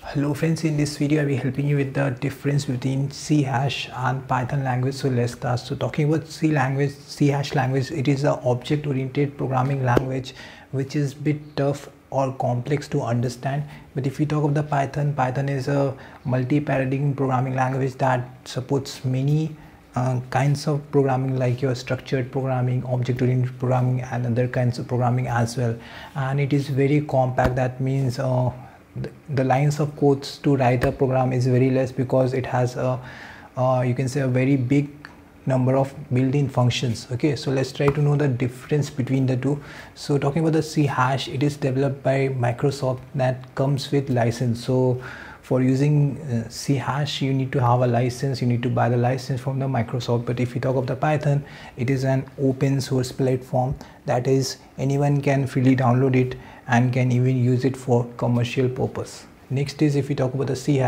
Hello friends, in this video I'll be helping you with the difference between C# and Python language. So let's start. So talking about C# language, it is an object-oriented programming language which is a bit tough or complex to understand. But if we talk of the Python is a multi-paradigm programming language that supports many kinds of programming, like your structured programming, object-oriented programming, and other kinds of programming as well. And it is very compact. That means the lines of codes to write a program is very less, because it has a you can say a very big number of built-in functions. Okay, so let's try to know the difference between the two. So talking about the C#, it is developed by Microsoft, that comes with license. So for using C#, you need to have a license, you need to buy the license from the Microsoft. But if you talk of the Python, it is an open source platform, that is anyone can freely download it and can even use it for commercial purpose. Next is, if we talk about the C#,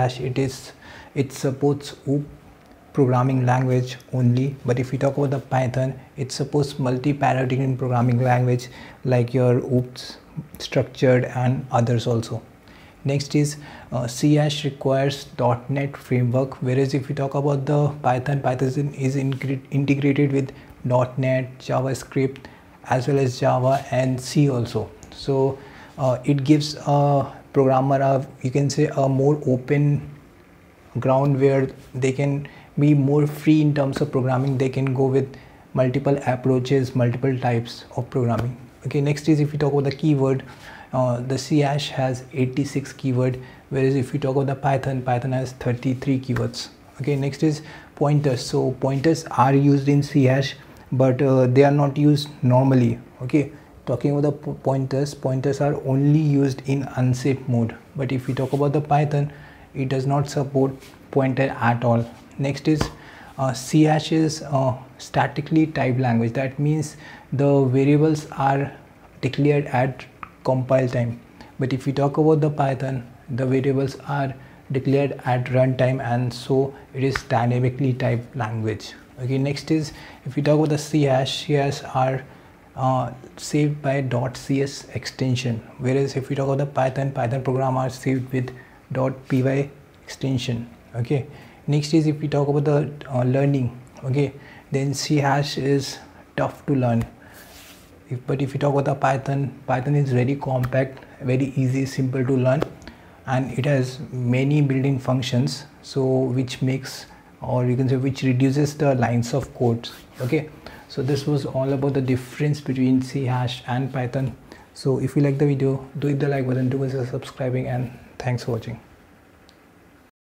it supports OOP programming language only. But if we talk about the Python, it supports multi-paradigm programming language like your OOPs, structured, and others also. Next is C# requires .NET framework, whereas if we talk about the Python is integrated with .NET, JavaScript, as well as Java and C also. So it gives a programmer you can say a more open ground where they can be more free in terms of programming. They can go with multiple approaches, multiple types of programming. Okay, next is, if we talk about the keyword, the C# has 86 keyword, whereas if we talk about the Python has 33 keywords. Okay, next is pointers. So pointers are used in C#, but they are not used normally. Okay, talking about the pointers are only used in unsafe mode. But if we talk about the Python, it does not support pointer at all. Next is C# is statically typed language. That means the variables are declared at compile time. But if we talk about the Python, the variables are declared at runtime, and so it is dynamically typed language. Okay, next is, if we talk about the C#, are saved by .cs extension, whereas if we talk about the Python program are saved with .py extension. Okay, next is, if we talk about the learning, okay, then C# is tough to learn. But if we talk about the Python is very compact, very easy, simple to learn, and it has many built-in functions, so which makes, or you can say, which reduces the lines of code. Okay, so this was all about the difference between C# and Python. So if you like the video, do hit the like button, do consider subscribing, and thanks for watching.